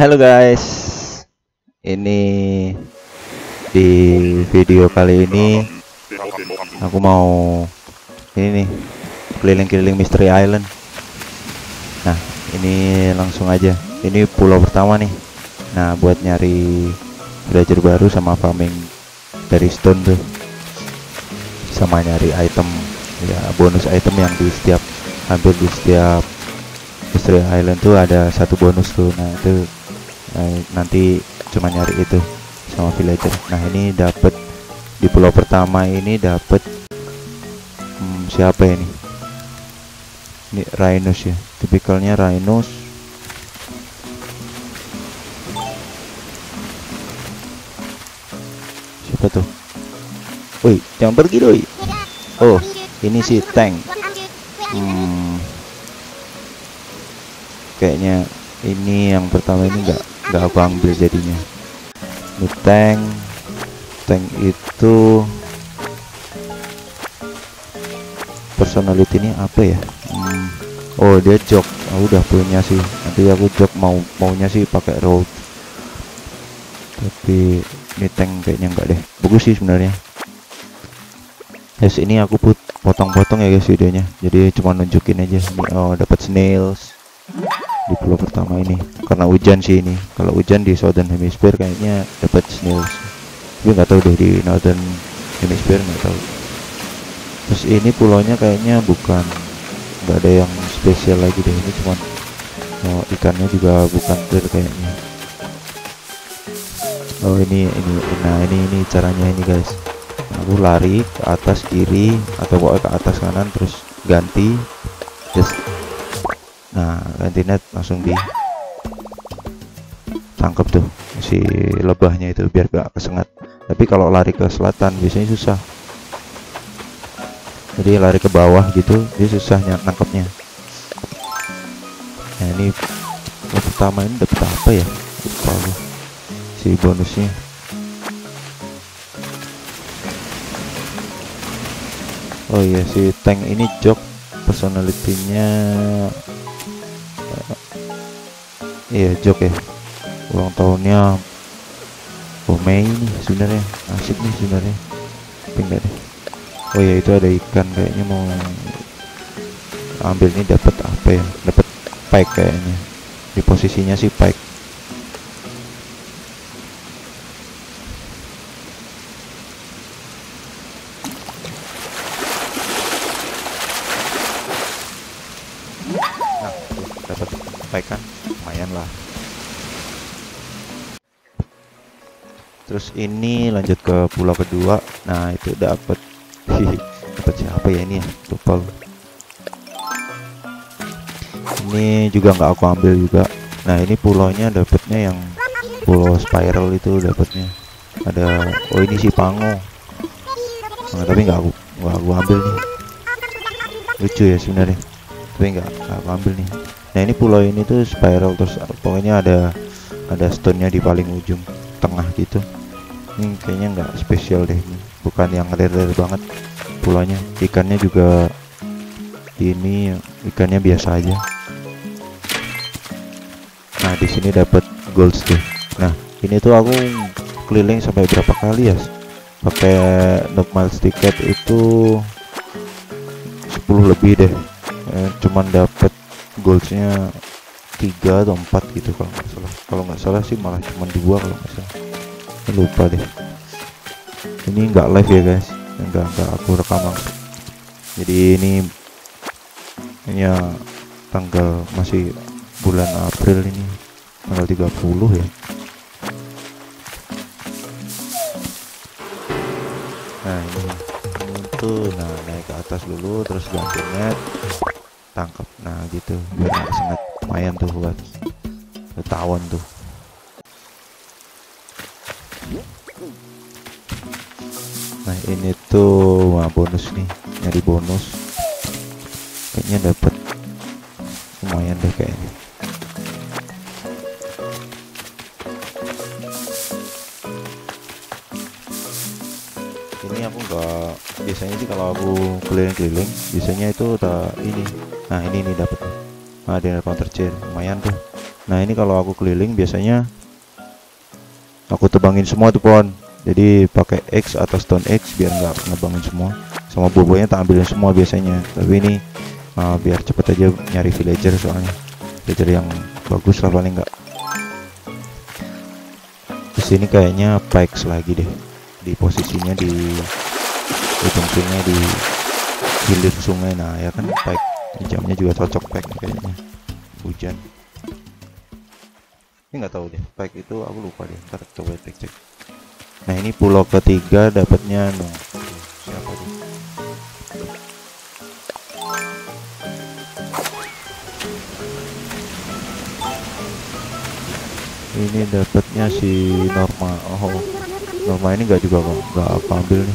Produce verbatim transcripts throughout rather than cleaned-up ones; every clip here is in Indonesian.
Halo guys, ini di video kali ini aku mau ini nih keliling-keliling Mystery Island. Nah, ini langsung aja. Ini pulau pertama nih. Nah, buat nyari villager baru sama farming dari stone tuh, sama nyari item ya, bonus item yang di setiap hampir di setiap Mystery Island tuh ada satu bonus tuh. Nah, itu Nah, nanti cuma nyari itu sama villager. Nah, ini dapat di pulau pertama ini dapat hmm, siapa ini? Ini Rhinos ya, tipikalnya Rhinos. Siapa tuh? Woi, jangan pergi doi. Oh, ini si tank. Hmm, kayaknya ini yang pertama ini enggak nggak aku ambil jadinya. Ini tank tank itu personality ini apa ya? hmm. Oh, dia jok. Oh, udah punya sih, nanti aku jok mau maunya sih pakai road, tapi ini tank kayaknya enggak deh. Bagus sih sebenarnya. Yes, ini aku put potong-potong ya guys videonya, jadi cuma nunjukin aja nih. Oh, dapat snails di pulau pertama ini karena hujan sih. Ini kalau hujan di Southern Hemisphere kayaknya dapat snails, tapi nggak tahu deh di Northern Hemisphere, nggak tahu. Terus ini pulaunya kayaknya bukan, nggak ada yang spesial lagi deh. Ini cuman oh, ikannya juga bukan clear kayaknya. Oh, ini ini nah ini ini caranya ini guys. Aku lari ke atas kiri atau pokoknya ke atas kanan, terus ganti just nah ganti net, langsung di tangkap tuh si lebahnya itu biar gak kesengat. Tapi kalau lari ke selatan biasanya susah, jadi lari ke bawah gitu dia susah nangkapnya. Nah, ini yang pertama ini dapet apa ya, lupa aku si bonusnya. Oh iya, si tank ini jok, personality-nya iya jok ya, ulang tahunnya oh Mei ini sebenarnya, asik nih sebenarnya, tapi enggak deh. Oh ya, itu ada ikan kayaknya mau ambil. Ini dapat apa ya, dapat pike kayaknya, di posisinya sih pike. Nah, dapat pike kan lumayan lah. Terus ini lanjut ke pulau kedua. Nah, itu dapat dapat siapa ya ini ya, lupa. Ini juga nggak aku ambil juga. Nah, ini pulaunya dapatnya yang pulau spiral itu dapatnya ada. Oh, ini si Pango. Nah, tapi nggak aku nggak aku ambil nih. Lucu ya sebenarnya, tapi nggak aku ambil nih. Nah, ini pulau ini tuh spiral, terus pokoknya ada ada stone-nya di paling ujung tengah gitu. Ini kayaknya nggak spesial deh, ini bukan yang rare-rare banget pulaunya. Ikannya juga ini ikannya biasa aja. Nah, di sini dapat gold tuh. Nah, ini tuh aku keliling sampai berapa kali ya, pakai noob miles ticket itu sepuluh lebih deh. Eh, cuman dapat goldsnya tiga atau empat gitu kalau nggak salah. Kalau nggak salah sih malah cuma dua kalau nggak salah. Ini lupa deh. Ini nggak live ya guys, nggak nggak aku rekam langsung. Jadi ini ini ya tanggal masih bulan April, ini tanggal tiga puluh ya. Nah, ini ini tuh, nah naik ke atas dulu terus ganti net, tangkap. Nah gitu biar nggak sengat, lumayan tuh buat tawon tuh. Nah, ini tuh wah, bonus nih, nyari bonus kayaknya dapat lumayan deh kayaknya. Ini aku nggak, biasanya sih kalau aku keliling-keliling biasanya itu udah ini. Nah, ini nih dapat. Nah, ada counter chain lumayan tuh. Nah ini kalau aku keliling biasanya aku tebangin semua tuh pohon. Jadi pakai X atau stone X biar nggak ngebangin semua. Sama bobonya tak ambilin semua biasanya. Tapi ini uh, biar cepet aja nyari villager, soalnya villager yang bagus lah paling nggak. Di sini kayaknya Pikes lagi deh. Di posisinya di ujung sungai, di hilir sungai. Nah ya kan Pike. Jamnya juga cocok Pike kayaknya. Hujan. Ini nggak tahu deh, Pike itu aku lupa deh. Ntar coba cek cek. Nah ini pulau ketiga dapatnya no. Siapa tuh? Ini dapatnya si Norma. Oh, Norma ini nggak juga kok, nggak aku ambil nih.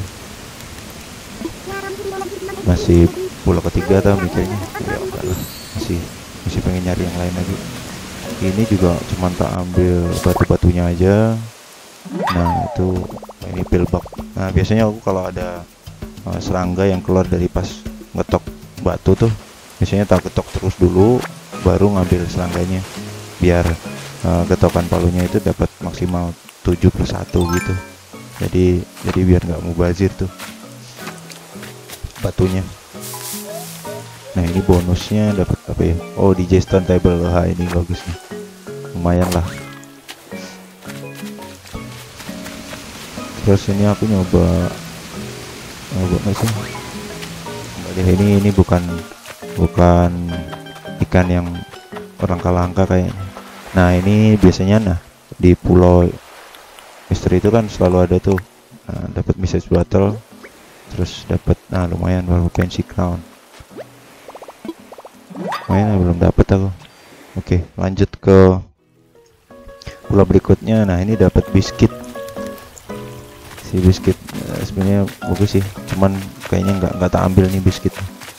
Masih pulau ketiga tau mikirnya. Ya enggak lah, masih masih pengen nyari yang lain lagi. Ini juga cuman tak ambil batu-batunya aja. Nah itu ini pillbug. Nah biasanya aku kalau ada uh, serangga yang keluar dari pas ngetok batu tuh, biasanya tak ketok terus dulu baru ngambil serangganya, biar uh, getokan palunya itu dapat maksimal tujuh per satu gitu. Jadi jadi biar nggak mubazir tuh batunya. Nah ini bonusnya dapat apa ya? Oh, D J Stone Table. Wah ini bagus nih, lumayan lah. Terus ini aku nyoba nyoba apa sih? Ini ini bukan bukan ikan yang orang kalangka kayaknya. Nah ini biasanya nah di pulau misteri itu kan selalu ada tuh, nah, dapat message battle, terus dapat nah lumayan baru fancy crown. Lumayan belum dapat aku. Oke lanjut ke pulau berikutnya. Nah ini dapat biskuit. Si biskuit uh, sebenarnya bagus sih, cuman kayaknya nggak nggak tak ambil nih biskuit.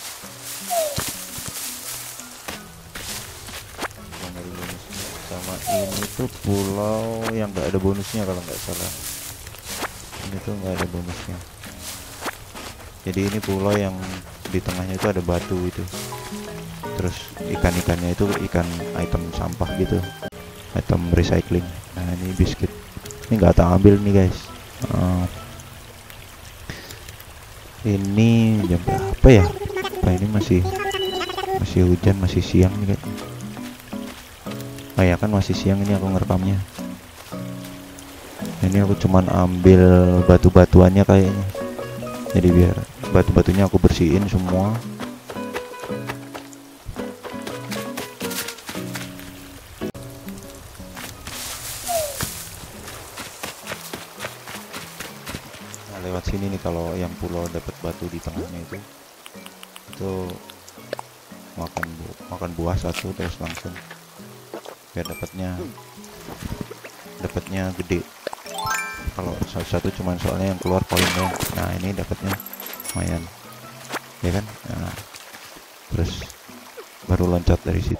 Sama ini tuh pulau yang nggak ada bonusnya kalau nggak salah. Ini tuh nggak ada bonusnya. Jadi ini pulau yang di tengahnya itu ada batu itu. Terus ikan-ikannya itu ikan item sampah gitu, item recycling. Nah ini biskuit. Ini nggak tak ambil nih guys. Uh, ini jam berapa ya? Apa ini masih masih hujan, masih siang nih guys. Oh ya kan masih siang ini aku ngerekamnya. Ini aku cuman ambil batu-batuannya kayaknya. Jadi biar batu-batunya aku bersihin semua. Nah, lewat sini nih kalau yang pulau dapat batu di tengahnya itu itu makan bu makan buah satu terus langsung biar dapatnya dapatnya gede. Kalau satu-satu cuman soalnya yang keluar koin doang. Nah ini dapatnya lumayan ya kan. Nah, terus baru loncat dari situ.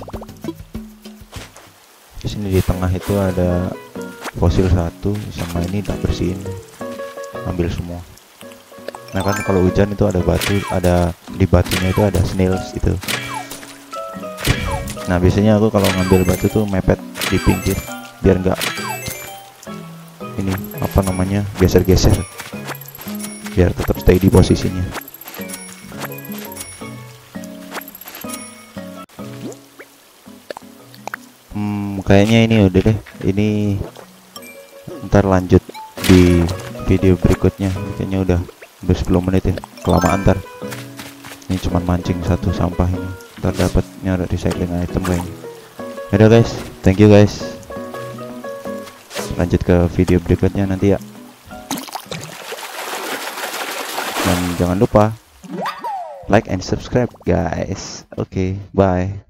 Di sini di tengah itu ada fosil satu, sama ini tak bersihin, ambil semua. Nah kan kalau hujan itu ada batu, ada di batunya itu ada snails gitu. Nah biasanya aku kalau ngambil batu tuh mepet di pinggir biar nggak ini apa namanya geser-geser, biar tetap stay di posisinya. Hmm, kayaknya ini udah deh. Ini ntar lanjut di video berikutnya. Kayaknya udah udah sepuluh menit ya, kelamaan ntar. Ini cuman mancing satu sampah ini, ntar dapatnya recycling item kayaknya. Yaudah guys, thank you guys. Lanjut ke video berikutnya nanti ya. Dan jangan lupa like and subscribe guys. Oke, okay, bye.